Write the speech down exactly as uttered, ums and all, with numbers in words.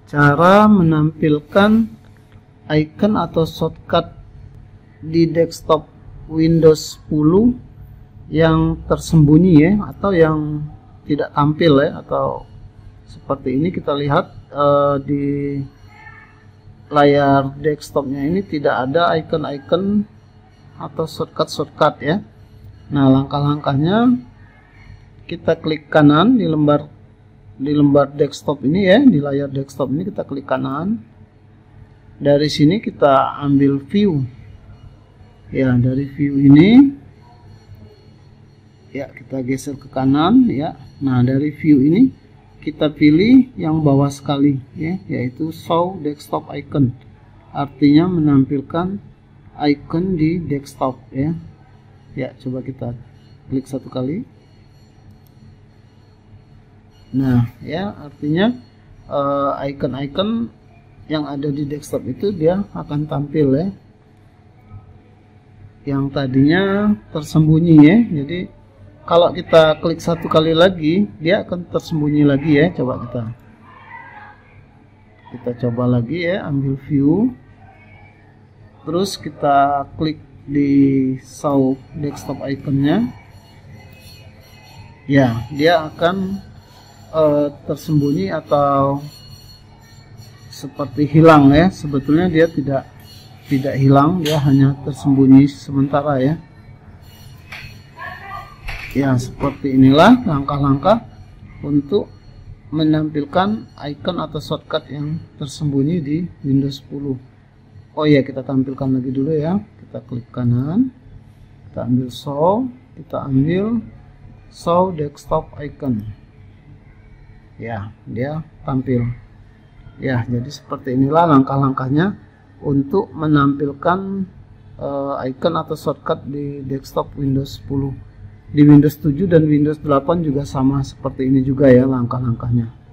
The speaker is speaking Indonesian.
cara menampilkan icon atau shortcut di desktop Windows sepuluh yang tersembunyi ya, atau yang tidak tampil ya, atau seperti ini kita lihat uh, di layar desktopnya ini tidak ada icon-icon atau shortcut-shortcut ya. Nah, langkah-langkahnya kita klik kanan di lembar di lembar desktop ini ya, di layar desktop ini kita klik kanan. Dari sini kita ambil view. Ya, dari view ini ya kita geser ke kanan ya. Nah, dari view ini kita pilih yang bawah sekali ya, yaitu show desktop icon. Artinya menampilkan icon di desktop ya. Ya, coba kita klik satu kali. Nah, ya artinya icon-icon uh, yang ada di desktop itu dia akan tampil ya. Yang tadinya tersembunyi ya. Jadi kalau kita klik satu kali lagi, dia akan tersembunyi lagi ya. Coba kita kita coba lagi ya, ambil view. Terus kita klik di show desktop iconnya. Ya, dia akan Uh, tersembunyi atau seperti hilang ya. Sebetulnya dia tidak tidak hilang, dia hanya tersembunyi sementara ya. Ya, seperti inilah langkah-langkah untuk menampilkan icon atau shortcut yang tersembunyi di Windows sepuluh. Oh ya, kita tampilkan lagi dulu ya. Kita klik kanan, kita ambil show, kita ambil show desktop icon. Ya, dia tampil. Ya, jadi seperti inilah langkah-langkahnya untuk menampilkan uh, icon atau shortcut di desktop Windows sepuluh. Di Windows tujuh dan Windows delapan juga sama seperti ini juga ya langkah-langkahnya.